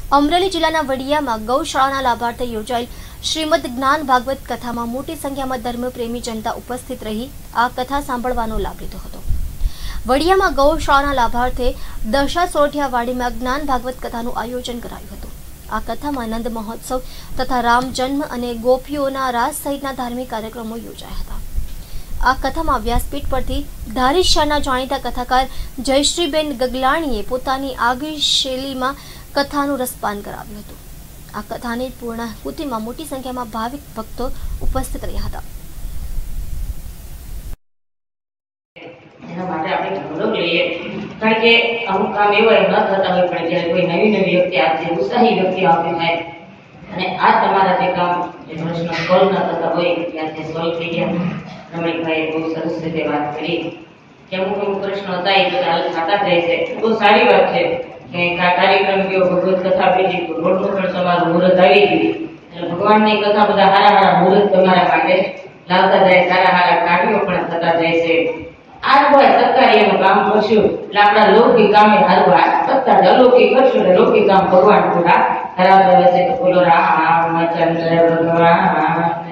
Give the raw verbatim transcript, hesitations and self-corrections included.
અમરેલી જિલ્લાના વડિયામાં ગૌશાળાના લાભાર્થે યોજાયેલ શ્રીમદ જ્ઞાન ભાગવત કથામાં મોટી સંખ્યામાં ધર્મપ્રેમી જનતા ઉપસ્થિત રહી આ કથા સાંભળવાનો લાભ લીધો હતો। વડિયામાં ગૌશાળાના લાભાર્થે દશા સોઢિયા વાડીમાં જ્ઞાન ભાગવત કથાનું આયોજન કરાયું હતું। આ કથામાં નંદ મહોત્સવ તથા રામ જન્મ અને ગોપીઓના રાસ સહિતના ધાર્મિક કાર્યક્રમો યોજાયા હતા। આ કથામાં વ્યાસપીઠ પરથી ધારીશાના જાણીતા કથાકાર જયશ્રીબેન ગગલાણીએ પોતાની આગવી શૈલીમાં કથાનું રસપાન કરાવ્યું હતું। આ કથાની પૂર્ણાહુતિમાં મોટી સંખ્યામાં ભાવિક ભક્તો ઉપસ્થિત રહ્યા હતા। એના માટે આપણે ગૌરવ લઈએ, કારણ કે અમુક કામ એવા ન થતા હોય, પણ જ્યારે કોઈ નવી નવી વ્યક્તિ આજે ઉત્સાહી વ્યક્તિ આવતી થાય અને આ તમારા જે કામ જે પ્રશ્ન સોલ્વ ન થતા હોય ત્યાં તે સોલ્વ થઈ ગયા। રમણીકભાઈએ બહુ સરસ રીતે વાત કરી કે અમુક અમુક પ્રશ્નો હતા એ બધા હલ થતા જાય છે। બહુ સારી વાત છે કે આ કાર્યક્રમ ગયો ભગવત કથા પેલી રોડનું પણ તમારું મુહૂર્ત આવી ગયું એટલે ભગવાનની કથા બધા હારા હારા મુહૂર્ત તમારા માટે લાવતા જાય, સારા હારા કાર્યો પણ થતા જાય છે। આ હોય સરકારી એનું કામ કરશું એટલે આપણા લૌકિક કામે હારવા કરતા જ અલૌકિક કરશું એટલે લૌકિક કામ ભગવાન પૂરા કરાવતા રહેશે। બોલો રામચંદ્ર ભગવાન